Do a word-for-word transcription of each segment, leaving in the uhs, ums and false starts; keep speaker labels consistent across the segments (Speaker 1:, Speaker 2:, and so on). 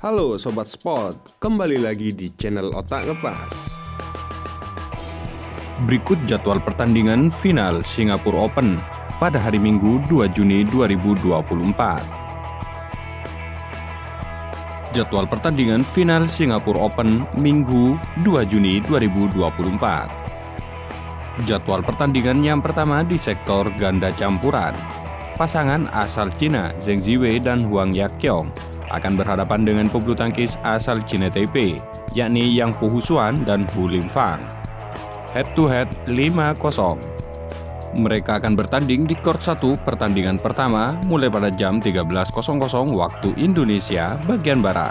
Speaker 1: Halo Sobat Sport, kembali lagi di channel Otak Ngepas.
Speaker 2: Berikut jadwal pertandingan final Singapore Open pada hari Minggu dua Juni dua ribu dua puluh empat. Jadwal pertandingan final Singapore Open Minggu dua Juni dua ribu dua puluh empat. Jadwal pertandingan yang pertama di sektor ganda campuran. Pasangan asal Cina Zheng Ziwei dan Huang Yaqiong akan berhadapan dengan pebulu tangkis asal Cina Taipei, yakni Yang Pu Husuan dan Hu Linfang. Head to head lima kosong. Mereka akan bertanding di court satu pertandingan pertama mulai pada jam tiga belas waktu Indonesia bagian Barat.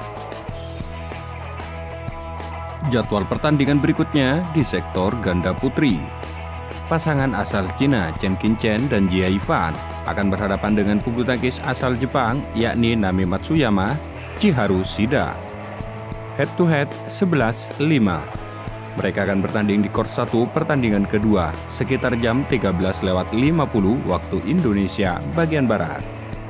Speaker 2: Jadwal pertandingan berikutnya di sektor ganda putri. Pasangan asal Cina Chen Qingchen dan Jia Yifan akan berhadapan dengan pebulu tangkis asal Jepang, yakni Nami Matsuyama, Chiharu Shida. Head to head sebelas lima. Mereka akan bertanding di court satu pertandingan kedua sekitar jam tiga belas lewat lima puluh waktu Indonesia bagian Barat.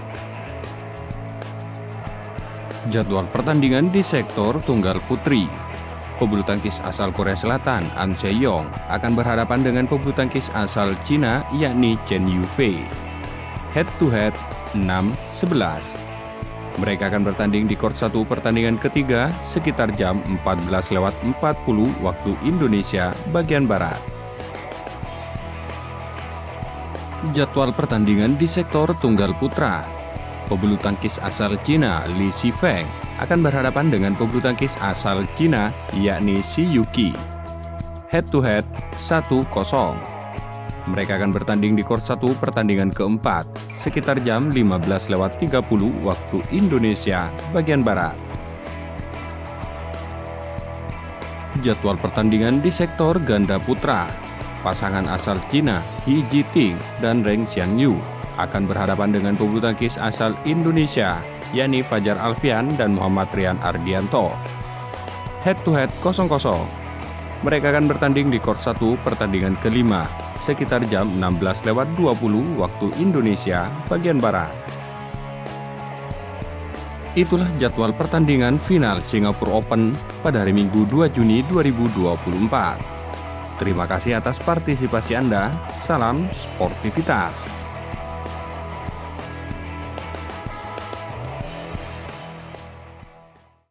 Speaker 2: Jadwal pertandingan di sektor tunggal putri. Pebulu tangkis asal Korea Selatan, An Se-yong, akan berhadapan dengan pebulu tangkis asal Cina, yakni Chen Yufei. Head to head enam sebelas. Mereka akan bertanding di court satu pertandingan ketiga sekitar jam empat belas lewat empat puluh waktu Indonesia bagian Barat. Jadwal pertandingan di sektor tunggal putra. Pebulu tangkis asal Cina, Li Shifeng, akan berhadapan dengan pebulu tangkis asal Cina, yakni Shi Yuqi. Head to head satu kosong. Mereka akan bertanding di court satu pertandingan keempat sekitar jam lima belas lewat tiga puluh waktu Indonesia bagian Barat. Jadwal pertandingan di sektor ganda putra. Pasangan asal Cina, He Jiting dan Reng Xiangyu, akan berhadapan dengan pebulu tangkis asal Indonesia, yakni Fajar Alfian dan Muhammad Rian Ardianto. Head to head kosong kosong. Mereka akan bertanding di court satu pertandingan kelima sekitar jam enam belas lewat dua puluh waktu Indonesia bagian Barat. Itulah jadwal pertandingan final Singapore Open pada hari Minggu dua Juni dua ribu dua puluh empat. Terima kasih atas partisipasi Anda. Salam sportivitas.